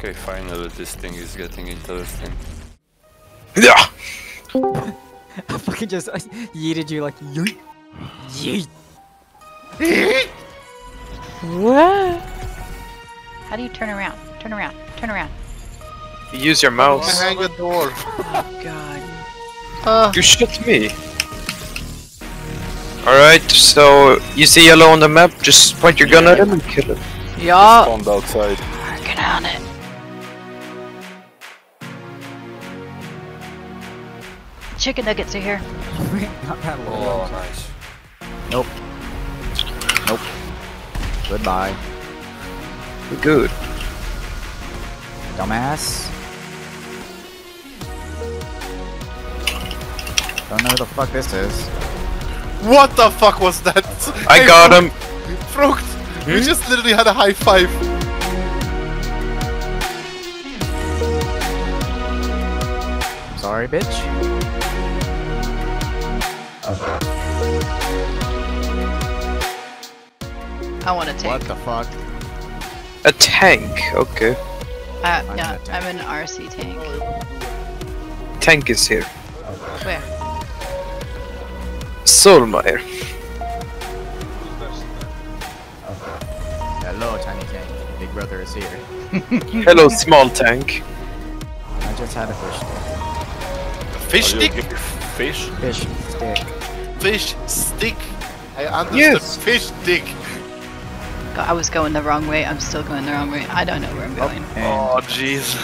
Okay, finally this thing is getting interesting. Yeah. I fucking just yeeted you like yeet. Yeet. What? How do you turn around? Turn around. Turn around. Use your mouse. Hang the door. Oh god. You shot me. Alright, so you see yellow on the map, just point your gun at him and kill him. Yeah. Spawned outside. Working on it. Chicken nuggets are here. Not that long. Oh, nice. Nope. Nope. Goodbye. Good. Dumbass. Don't know who the fuck this is. What the fuck was that? I got him. Frukt! We just literally had a high five. Sorry, bitch. I want a tank. What the fuck? A tank, okay. Yeah, I'm an RC tank. Tank is here. Where? Soulmir. Hello, tiny tank. Big brother is here. Hello, small tank. I just had a fish stick. Fish stick? Fish? Fish stick. Fish stick. I understood. Yes. Fish stick. God, I was going the wrong way. I'm still going the wrong way. I don't know where I'm going. Oh, jeez.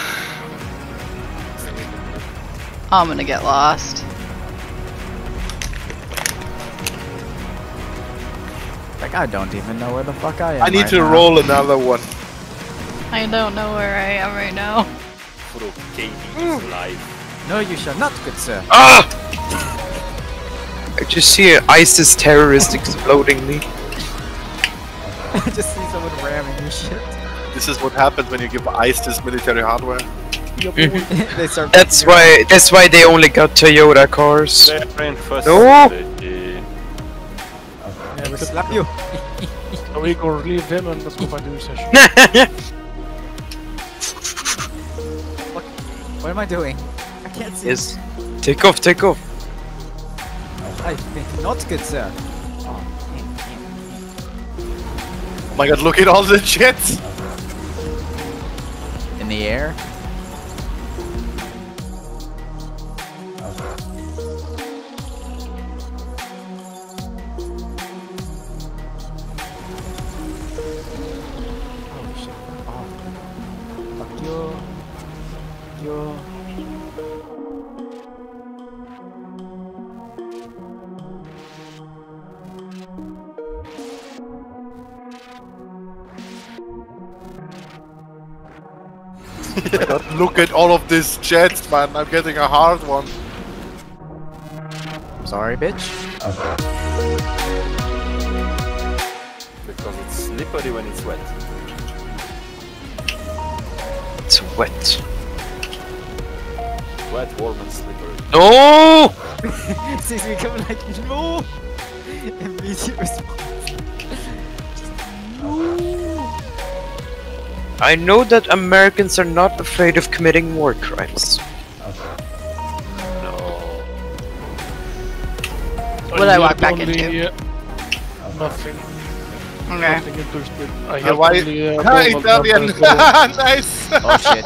I'm gonna get lost. Like, I don't even know where the fuck I am. I need right to now. roll another one. I don't know where I am right now. Fruktkusen is live. No, you shall not, good sir. Ah! I just see an ISIS terrorist exploding me. I just see someone ramming your shit. This is what happens when you give ICE this military hardware. They start. That's why they only got Toyota cars. They're reinforced. No! I will slap you. So we go relieve them and let's go find a new session. What am I doing? I can't see. Yes. Take off, take off. I think not, good sir. Oh my god, look at all the jets! In the air. Holy shit. Oh. Fuck you. You. Look at all of these jets, man. I'm getting a hard one. Sorry, bitch. Because it's slippery when it's wet. It's wet. Wet, warm and slippery. No! Sees me coming like, no! Immediate response. I know that Americans are not afraid of committing war crimes. No. What I walk back into? Nothing. Okay. Nothing interested. I Why? have only Hi, Italian! Nice! Oh shit.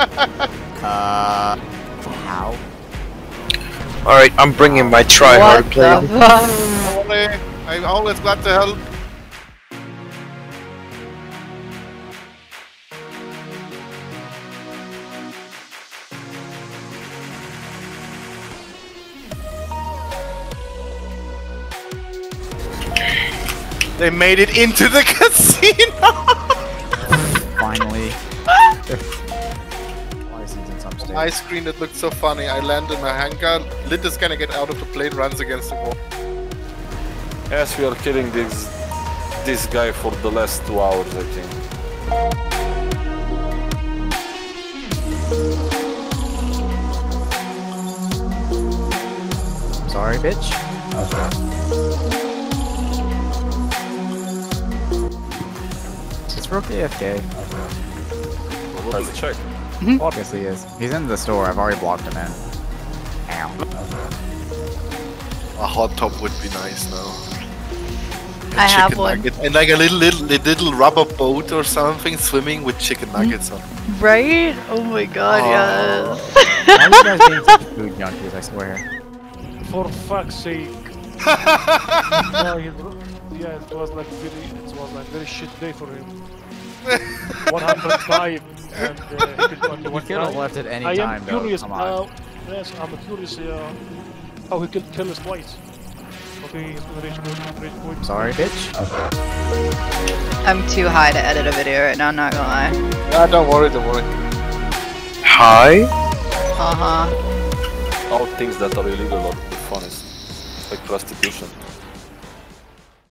How? Alright, I'm bringing my try-hard player. I'm always glad to help. They made it into the casino! Finally. License in some state. I screen that looked so funny. I land in my hangar. Litt is gonna get out of the plane, runs against the wall. Yes, we are killing this guy for the last 2 hours, I think. Sorry, bitch. It's Rook AFK. Let's check. Yes, he is. He's in the store. I've already blocked him in. Ow. A hot tub would be nice now. I have Chicken one. nugget. And like a little rubber boat or something swimming with chicken nuggets on. Right? Oh my god, yes. Why are you guys being such food junkies, I swear? For fuck's sake. Yeah, it was like very shit day for him. 105 and he could only You one could have guy. left at any I time, am though. curious Come on. now. Yes, I'm curious how he could kill us twice. Okay, he's gonna reach point. Sorry, bitch. I'm too high to edit a video right now, I'm not gonna lie. Ah, don't worry, don't worry. Hi? Uh-huh. All things that are illegal are the funnest. Like prostitution.